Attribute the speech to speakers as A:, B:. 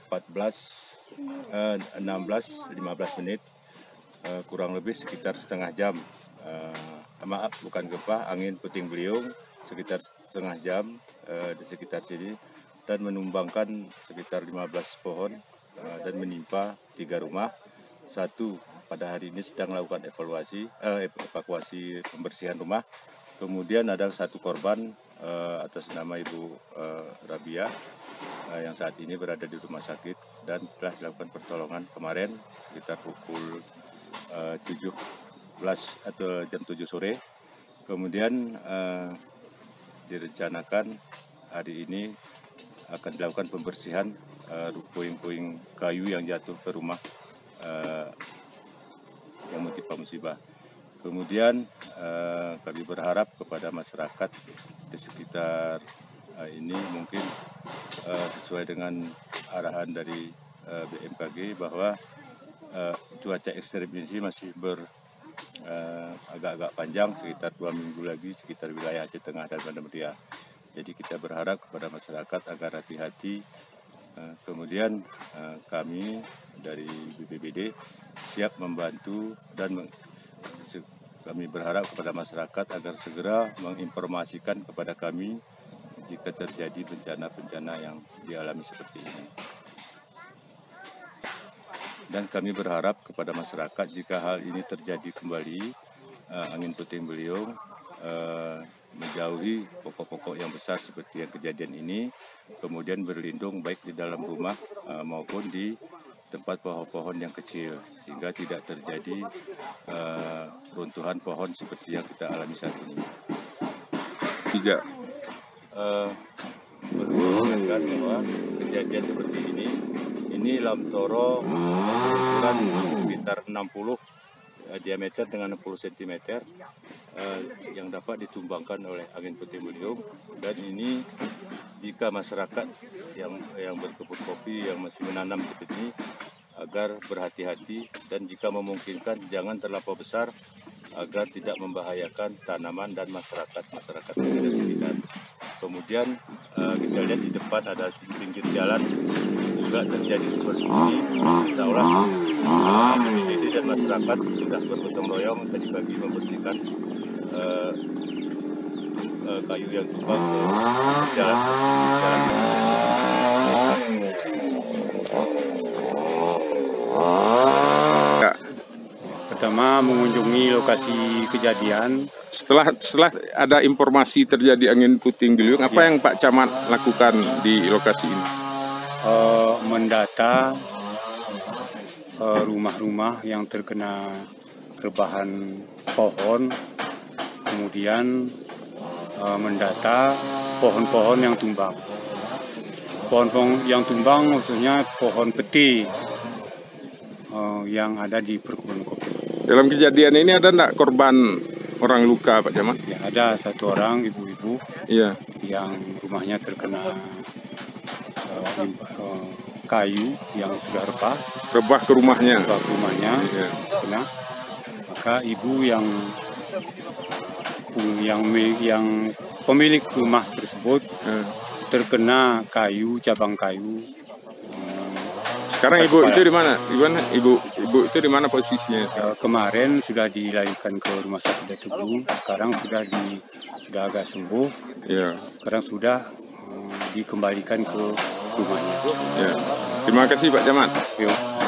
A: 16-15 menit, kurang lebih sekitar setengah jam. Maaf, bukan gempa, angin puting beliung sekitar setengah jam di sekitar sini dan menumbangkan sekitar 15 pohon dan menimpa 3 rumah. Satu pada hari ini sedang melakukan evakuasi pembersihan rumah. Kemudian ada 1 korban atas nama Ibu Rabia yang saat ini berada di rumah sakit dan telah dilakukan pertolongan kemarin sekitar pukul 17 atau jam 7 sore. Kemudian direncanakan hari ini akan dilakukan pembersihan puing-puing kayu yang jatuh ke rumah yang menimpa musibah. Kemudian kami berharap kepada masyarakat di sekitar ini mungkin sesuai dengan arahan dari BMKG bahwa cuaca ekstrem ini masih agak-agak panjang, sekitar 2 minggu lagi sekitar wilayah Aceh Tengah dan Banda Muria. Jadi kita berharap kepada masyarakat agar hati-hati. Kemudian kami dari BPBD siap membantu dan kami berharap kepada masyarakat agar segera menginformasikan kepada kami jika terjadi bencana-bencana yang dialami seperti ini. Dan kami berharap kepada masyarakat jika hal ini terjadi kembali, angin puting beliung, menjauhi pokok-pokok yang besar seperti yang kejadian ini, kemudian berlindung baik di dalam rumah maupun di tempat pohon-pohon yang kecil, sehingga tidak terjadi runtuhan pohon seperti yang kita alami saat ini.
B: Tidak.
A: Mengingatkan bahwa kejadian seperti ini Lamtoro ukuran sekitar 60 diameter dengan 60 cm yang dapat ditumbangkan oleh angin puting beliung. Dan ini jika masyarakat yang berkebun kopi yang masih menanam seperti ini agar berhati-hati dan jika memungkinkan jangan terlampau besar agar tidak membahayakan tanaman dan masyarakat yang ada di sekitar. Kemudian kita lihat di depan ada pinggir jalan juga terjadi seperti ini. Insya Allah BPBD dan masyarakat sudah bergotong royong tadi pagi membersihkan kayu yang tumbang ke jalan.
C: Pertama mengunjungi lokasi kejadian.
B: Setelah ada informasi terjadi angin puting beliung, apa yang Pak Camat lakukan di lokasi ini?
C: Mendata rumah-rumah yang terkena rebahan pohon, kemudian mendata pohon-pohon yang tumbang. Pohon-pohon yang tumbang maksudnya pohon peti yang ada di perkebunan kopi.
B: Dalam kejadian ini ada enggak korban orang luka, Pak Camat?
C: Ya, ada 1 orang ibu-ibu yang rumahnya terkena kayu yang sudah rebah ke rumahnya. Kena. Maka ibu yang pemilik rumah tersebut terkena cabang kayu.
B: Sekarang ibu itu di mana? Ibu itu di mana posisinya?
C: Kemarin sudah dilarikan ke rumah sakit Datugu. Sekarang sudah agak sembuh.
B: Ya.
C: Sekarang sudah dikembalikan ke rumahnya.
B: Ya. Terima kasih Pak Camat.
C: Yuk.